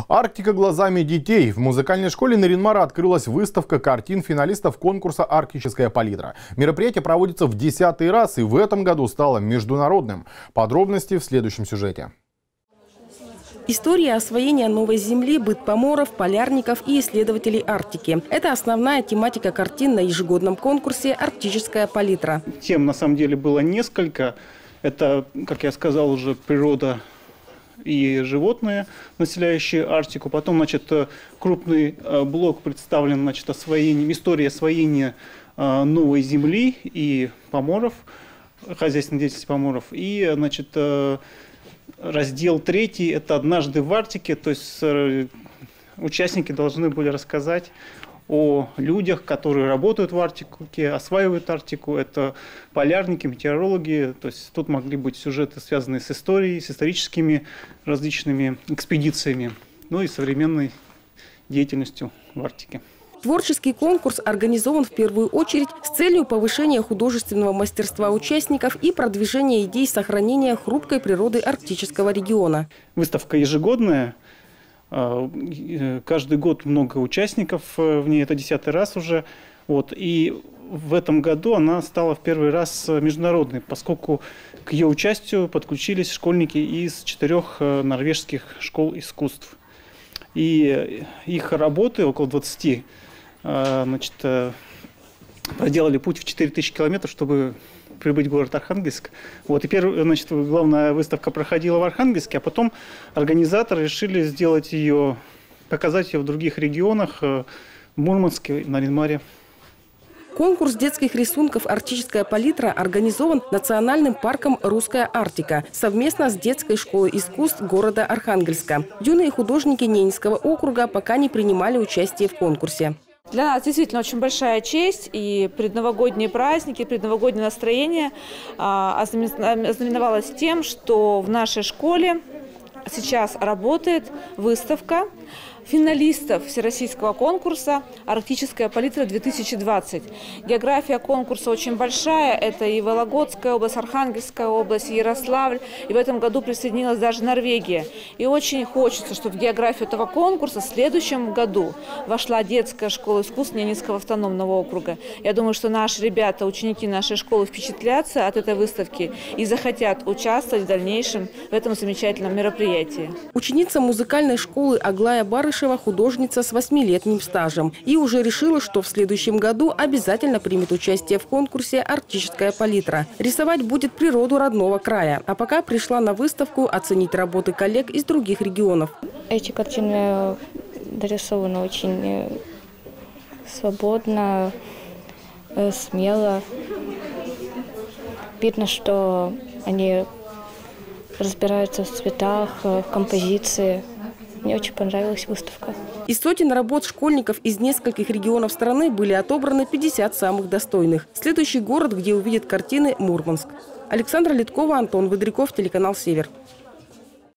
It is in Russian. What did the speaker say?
Арктика глазами детей. В музыкальной школе Нарин-Мара открылась выставка картин финалистов конкурса «Арктическая палитра». Мероприятие проводится в 10-й раз и в этом году стало международным. Подробности в следующем сюжете. История освоения новой земли, быт поморов, полярников и исследователей Арктики. Это основная тематика картин на ежегодном конкурсе «Арктическая палитра». Тем на самом деле было несколько. Это, как я сказал, уже природа и животные, населяющие Арктику. Потом, крупный блок представлен, история освоения новой земли и поморов, хозяйственной деятельности поморов. И, раздел 3 – это «Однажды в Арктике», то есть участники должны были рассказать о людях, которые работают в Арктике, осваивают Арктику. Это полярники, метеорологи. То есть тут могли быть сюжеты, связанные с историей, с историческими различными экспедициями, ну и современной деятельностью в Арктике. Творческий конкурс организован в первую очередь с целью повышения художественного мастерства участников и продвижения идей сохранения хрупкой природы арктического региона. Выставка ежегодная. Каждый год много участников в ней, это 10-й раз уже. И в этом году она стала в первый раз международной, поскольку к ее участию подключились школьники из 4 норвежских школ искусств. И их работы, около 20, проделали путь в 4000 километров, чтобы прибыть в город Архангельск. И главная выставка проходила в Архангельске, а потом организаторы решили показать ее в других регионах, в Мурманске, на Нарин-Маре. Конкурс детских рисунков «Арктическая палитра» организован Национальным парком «Русская Арктика» совместно с детской школой искусств города Архангельска. Юные художники Ненецкого округа пока не принимали участие в конкурсе. Для нас действительно очень большая честь, и предновогодние праздники, предновогоднее настроение ознаменовалось тем, что в нашей школе сейчас работает выставка финалистов всероссийского конкурса «Арктическая палитра-2020». География конкурса очень большая. Это и Вологодская область, Архангельская область, Ярославль. И в этом году присоединилась даже Норвегия. И очень хочется, чтобы в географию этого конкурса в следующем году вошла детская школа искусств Ненецкого автономного округа. Я думаю, что наши ребята, ученики нашей школы впечатлятся от этой выставки и захотят участвовать в дальнейшем в этом замечательном мероприятии. Ученица музыкальной школы Аглая Барышева художница с 8-летним стажем и уже решила, что в следующем году обязательно примет участие в конкурсе «Арктическая палитра». Рисовать будет природу родного края. А пока пришла на выставку оценить работы коллег из других регионов. Эти картины дорисованы очень свободно, смело. Видно, что они разбираются в цветах, в композиции. Мне очень понравилась выставка. Из сотен работ школьников из нескольких регионов страны были отобраны 50 самых достойных. Следующий город, где увидят картины – Мурманск. Александра Литкова, Антон Выдряков, телеканал «Север».